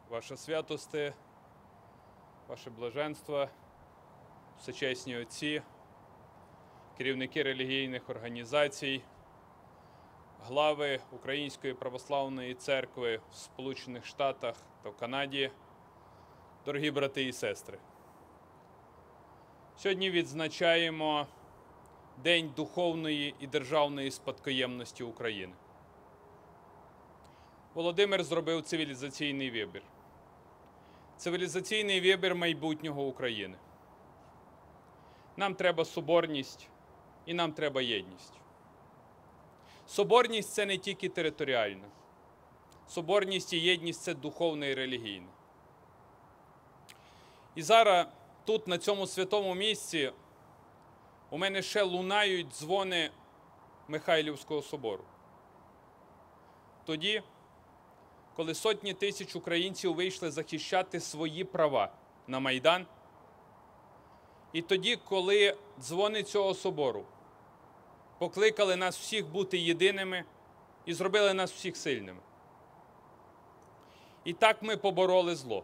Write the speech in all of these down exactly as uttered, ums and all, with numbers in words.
Ваша святосте, ваше блаженство, всечесні отці, керівники релігійних організацій, глави Української православної церкви в Сполучених Штатах та в Канаді, дорогі брати і сестри. Сьогодні відзначаємо День духовної і державної спадкоємності України. Володимир зробив цивілізаційний вибір. Цивілізаційний вибір майбутнього України. Нам треба соборність і нам треба єдність. Соборність – це не тільки територіальна. Соборність і єдність – це духовне і релігійне. І зараз тут, на цьому святому місці, у мене ще лунають дзвони Михайлівського собору. Тоді, коли сотні тисяч українців вийшли захищати свої права на Майдан, і тоді, коли дзвони цього собору покликали нас всіх бути єдиними і зробили нас всіх сильними. І так ми побороли зло.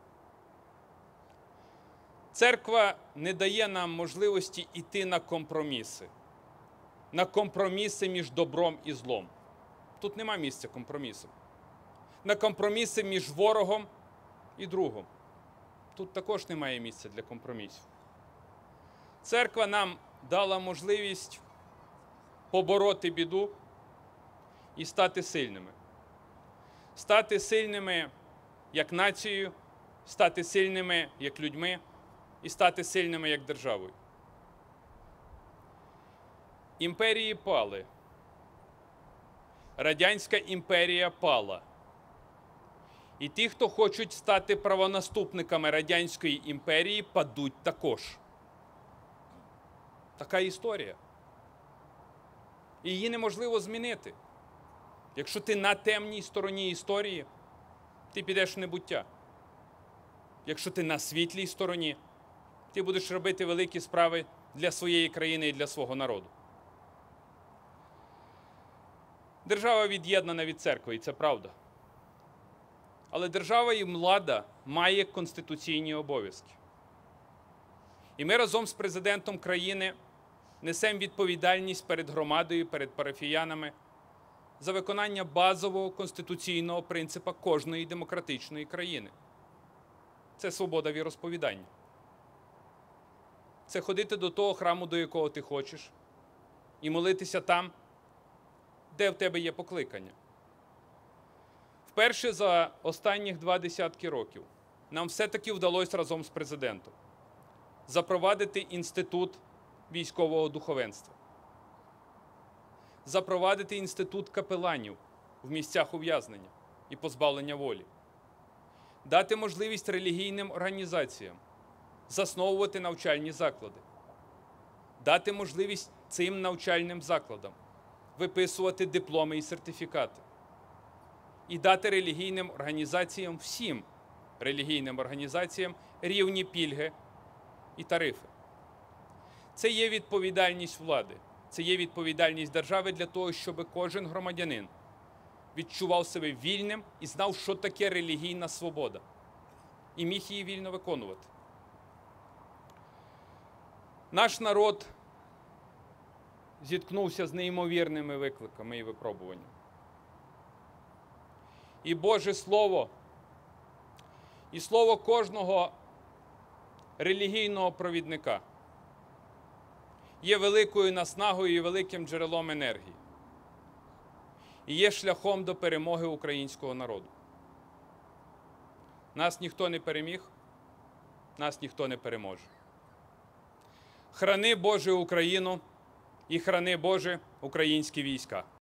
Церква не дає нам можливості йти на компроміси. На компроміси між добром і злом. Тут нема місця компромісам. На компроміси між ворогом і другом. Тут також немає місця для компромісів. Церква нам дала можливість побороти біду і стати сильними. Стати сильними як нацією, стати сильними як людьми і стати сильними як державою. Імперії пали. Радянська імперія пала. І ті, хто хочуть стати правонаступниками Радянської імперії, падуть також. Така історія. І її неможливо змінити. Якщо ти на темній стороні історії, ти підеш в небуття. Якщо ти на світлій стороні, ти будеш робити великі справи для своєї країни і для свого народу. Держава від'єднана від церкви, і це правда. Але держава і влада має конституційні обов'язки. І ми разом з президентом країни несемо відповідальність перед громадою, перед парафіянами за виконання базового конституційного принципу кожної демократичної країни. Це свобода віросповідання. Це ходити до того храму, до якого ти хочеш, і молитися там, де в тебе є покликання. Вперше за останніх два десятки років нам все-таки вдалося разом з президентом запровадити інститут військового духовенства, запровадити інститут капеланів в місцях ув'язнення і позбавлення волі, дати можливість релігійним організаціям засновувати навчальні заклади, дати можливість цим навчальним закладам виписувати дипломи і сертифікати, і дати релігійним організаціям, всім релігійним організаціям, рівні пільги і тарифи. Це є відповідальність влади, це є відповідальність держави для того, щоб кожен громадянин відчував себе вільним і знав, що таке релігійна свобода, і міг її вільно виконувати. Наш народ зіткнувся з неймовірними викликами і випробуваннями. І Боже Слово, і слово кожного релігійного провідника є великою наснагою і великим джерелом енергії. І є шляхом до перемоги українського народу. Нас ніхто не переміг, нас ніхто не переможе. Храни, Боже, Україну і храни, Боже, українські війська.